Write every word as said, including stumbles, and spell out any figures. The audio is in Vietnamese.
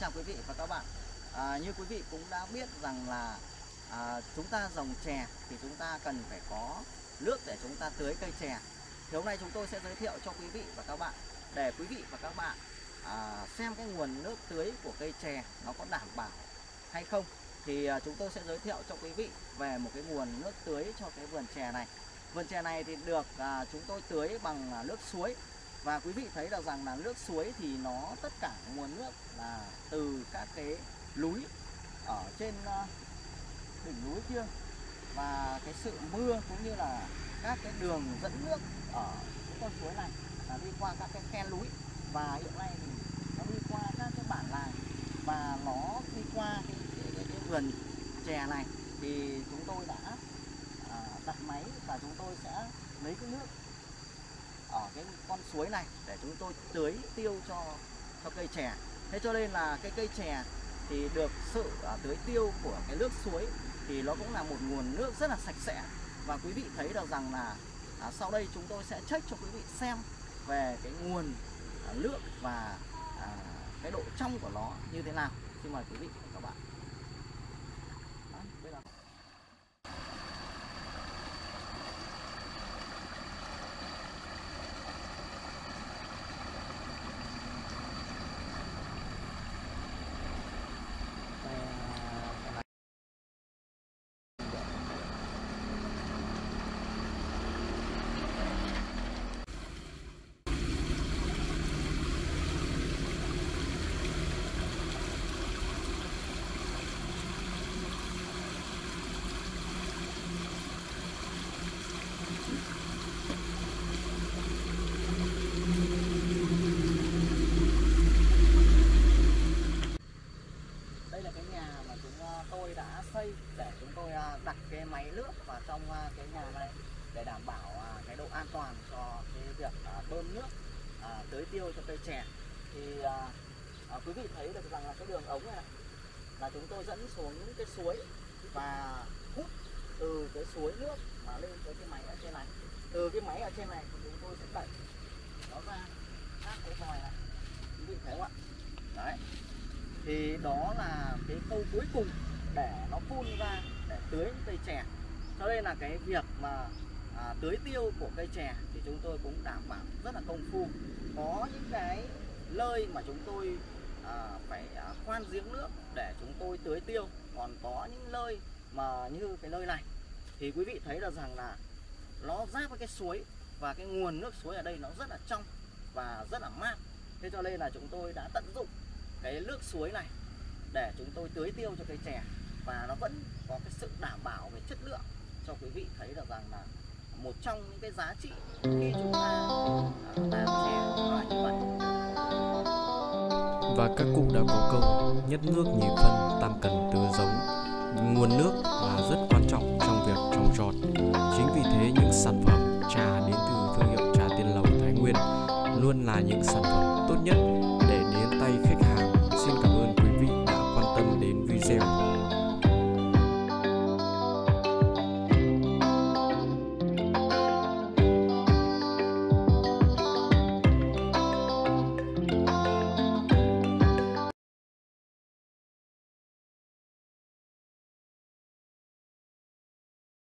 chào quý vị và các bạn. À, như quý vị cũng đã biết rằng là à, chúng ta trồng chè thì chúng ta cần phải có nước để chúng ta tưới cây chè. Thì hôm nay chúng tôi sẽ giới thiệu cho quý vị và các bạn để quý vị và các bạn à, xem cái nguồn nước tưới của cây chè nó có đảm bảo hay không. Thì à, chúng tôi sẽ giới thiệu cho quý vị về một cái nguồn nước tưới cho cái vườn chè này. Vườn chè này thì được à, chúng tôi tưới bằng à, nước suối. Và quý vị thấy được rằng là nước suối thì nó tất cả nguồn nước là từ các cái núi ở trên uh, đỉnh núi kia, và cái sự mưa cũng như là các cái đường dẫn nước ở cái con suối này là đi qua các cái khe núi, và hiện nay thì nó đi qua các cái bản làng và nó đi qua cái, cái, cái, cái vườn chè này. Thì chúng tôi đã uh, đặt máy và chúng tôi sẽ lấy cái nước ở cái con suối này để chúng tôi tưới tiêu cho cho cây chè. Thế cho nên là cái cây chè thì được sự uh, tưới tiêu của cái nước suối thì nó cũng là một nguồn nước rất là sạch sẽ. Và quý vị thấy được rằng là uh, sau đây chúng tôi sẽ check cho quý vị xem về cái nguồn uh, nước và uh, cái độ trong của nó như thế nào. Xin mời quý vị và các bạn. Đó, đây là... tôi đã xây để chúng tôi đặt cái máy nước vào trong cái nhà này để đảm bảo cái độ an toàn cho cái việc bơm nước tưới tiêu cho cây chè. Thì à, quý vị thấy được rằng là cái đường ống này, này là chúng tôi dẫn xuống cái suối và hút từ cái suối nước mà lên tới cái máy ở trên này. Từ cái máy ở trên này thì chúng tôi sẽ đẩy nó ra các cái vòi này, quý vị thấy không ạ? Đấy, thì đó là cái khâu cuối cùng để nó phun ra để tưới cây chè. Cho nên là cái việc mà à, tưới tiêu của cây chè thì chúng tôi cũng đảm bảo rất là công phu. Có những cái nơi mà chúng tôi à, phải à, khoan giếng nước để chúng tôi tưới tiêu, còn có những nơi mà như cái nơi này thì quý vị thấy được rằng là nó giáp với cái suối, và cái nguồn nước suối ở đây nó rất là trong và rất là mát. Thế cho nên là chúng tôi đã tận dụng cái nước suối này để chúng tôi tưới tiêu cho cây chè, và nó vẫn có cái sự đảm bảo về chất lượng cho quý vị thấy được rằng là một trong những cái giá trị khi chúng ta làm chè là như vậy. Và các cụ đã có câu nhất nước nhì phân, tam cần tứ giống. Nguồn nước là rất quan trọng trong việc trồng trọt. Chính vì